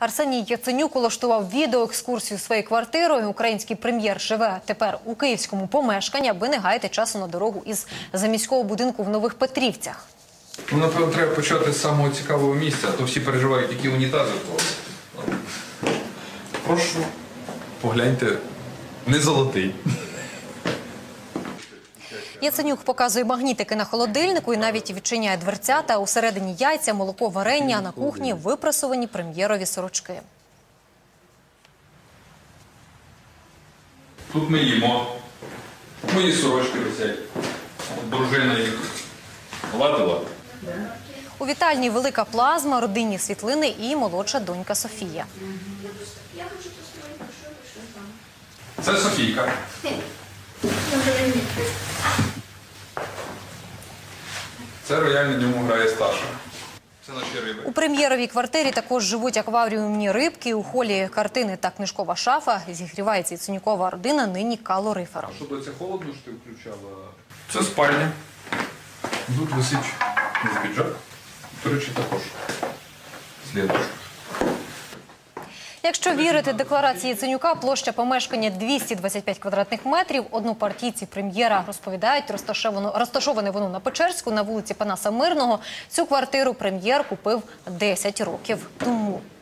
Арсеній Яценюк улаштував відеоекскурсію своєю квартирою. Український прем'єр живе тепер у київському помешканні, аби не гаяти часу на дорогу із заміського будинку в Нових Петрівцях. Ну, напевно, треба почати з самого цікавого місця, а то всі переживають, які унітази. Прошу, погляньте, не золотий. Яценюк показує магнітики на холодильнику і навіть відчиняє дверцята. Усередині яйця, молоко, варення, а на кухні випрасовані прем'єрові сорочки. Тут ми їмо. Мої сорочки висять. Дружина їх гладила. У вітальні велика плазма, родинні світлини і молодша донька Софія. Це Софійка. Це рояль, на ньому грає старша. Це наші риби. У прем'єровій квартирі також живуть акваріумні рибки. У холі картини та книжкова шафа. Зігрівається Яценюкова родина нині калорифером. Що до це холодно, що ти включала? Це спальня. Тут висить піджак. До речі, також. Слідуючий. Якщо вірити декларації Яценюка, площа помешкання 225 квадратних метрів. Однопартійці прем'єра розповідають, розташоване воно на Печерську, на вулиці Панаса Мирного. Цю квартиру прем'єр купив 10 років тому.